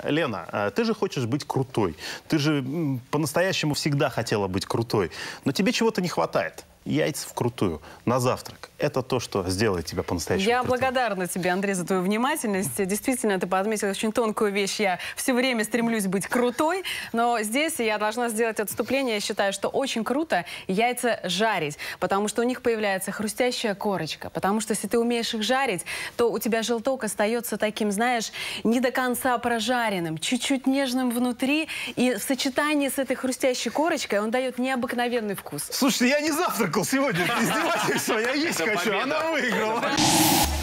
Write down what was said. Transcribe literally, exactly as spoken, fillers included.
Лена, ты же хочешь быть крутой. Ты же по-настоящему всегда хотела быть крутой. Но тебе чего-то не хватает. Яйца вкрутую на завтрак. Это то, что сделает тебя по-настоящему Я крутым. благодарна тебе, Андрей, за твою внимательность. Действительно, ты подметил очень тонкую вещь. Я все время стремлюсь быть крутой, но здесь я должна сделать отступление. Я считаю, что очень круто яйца жарить, потому что у них появляется хрустящая корочка. Потому что если ты умеешь их жарить, то у тебя желток остается таким, знаешь, не до конца прожаренным, чуть-чуть нежным внутри. И в сочетании с этой хрустящей корочкой он дает необыкновенный вкус. Слушайте, я не завтракал сегодня. Издевательство, я есть хочу. Она выиграла.